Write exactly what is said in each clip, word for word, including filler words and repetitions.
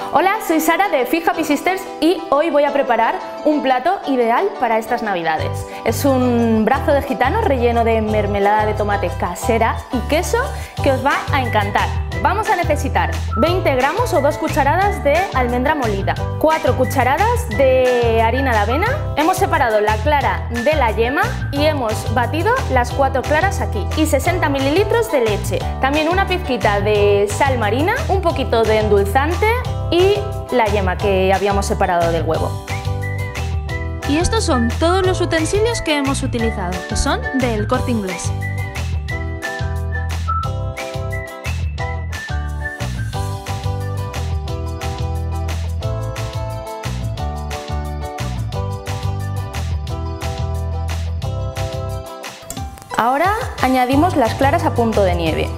Hola, soy Sara de Fit Happy Sisters y hoy voy a preparar un plato ideal para estas navidades. Es un brazo de gitano relleno de mermelada de tomate casera y queso que os va a encantar. Vamos a necesitar veinte gramos o dos cucharadas de almendra molida, cuatro cucharadas de harina de avena, hemos separado la clara de la yema y hemos batido las cuatro claras aquí, y sesenta mililitros de leche, también una pizquita de sal marina, un poquito de endulzante y la yema que habíamos separado del huevo. Y estos son todos los utensilios que hemos utilizado, que son del Corte Inglés. Ahora añadimos las claras a punto de nieve.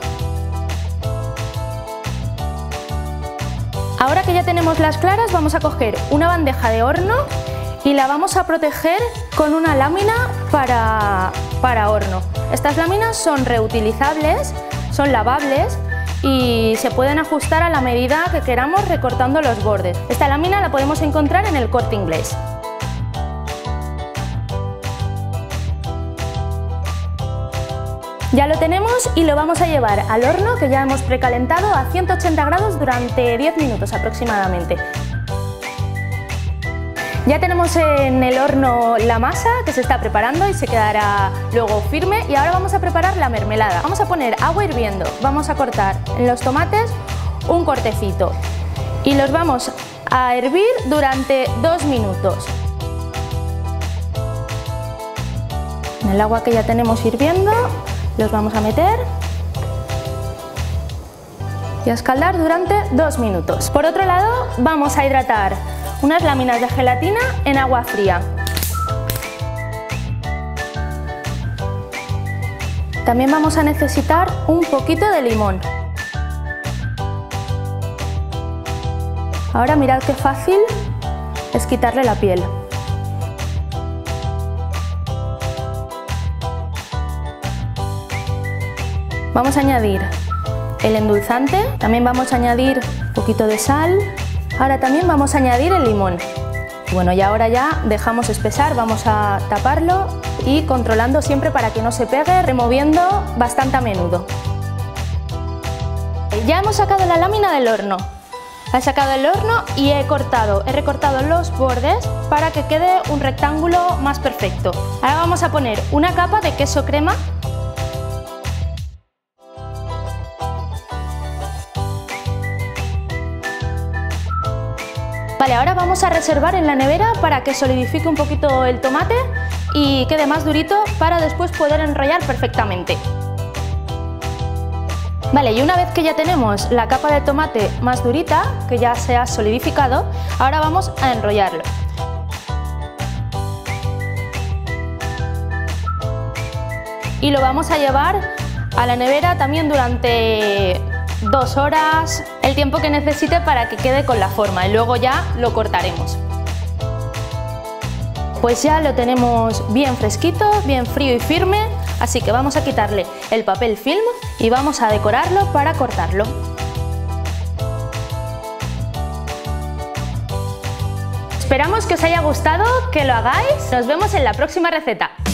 Ahora que ya tenemos las claras, vamos a coger una bandeja de horno y la vamos a proteger con una lámina para, para horno. Estas láminas son reutilizables, son lavables y se pueden ajustar a la medida que queramos recortando los bordes. Esta lámina la podemos encontrar en el Corte Inglés. Ya lo tenemos y lo vamos a llevar al horno que ya hemos precalentado a ciento ochenta grados durante diez minutos aproximadamente. Ya tenemos en el horno la masa que se está preparando y se quedará luego firme, y ahora vamos a preparar la mermelada. Vamos a poner agua hirviendo, vamos a cortar en los tomates un cortecito y los vamos a hervir durante dos minutos. En el agua que ya tenemos hirviendo los vamos a meter y a escaldar durante dos minutos. Por otro lado, vamos a hidratar unas láminas de gelatina en agua fría. También vamos a necesitar un poquito de limón. Ahora mirad qué fácil es quitarle la piel. Vamos a añadir el endulzante, también vamos a añadir un poquito de sal, ahora también vamos a añadir el limón. Bueno, y ahora ya dejamos espesar, vamos a taparlo y controlando siempre para que no se pegue, removiendo bastante a menudo. Ya hemos sacado la lámina del horno, la he sacado del horno y he cortado, he recortado los bordes para que quede un rectángulo más perfecto. Ahora vamos a poner una capa de queso crema. Vale, ahora vamos a reservar en la nevera para que solidifique un poquito el tomate y quede más durito para después poder enrollar perfectamente. Vale, y una vez que ya tenemos la capa de tomate más durita, que ya se ha solidificado, ahora vamos a enrollarlo. Y lo vamos a llevar a la nevera también durante dos horas, el tiempo que necesite para que quede con la forma, y luego ya lo cortaremos. Pues ya lo tenemos bien fresquito, bien frío y firme, así que vamos a quitarle el papel film y vamos a decorarlo para cortarlo. Esperamos que os haya gustado, que lo hagáis. Nos vemos en la próxima receta.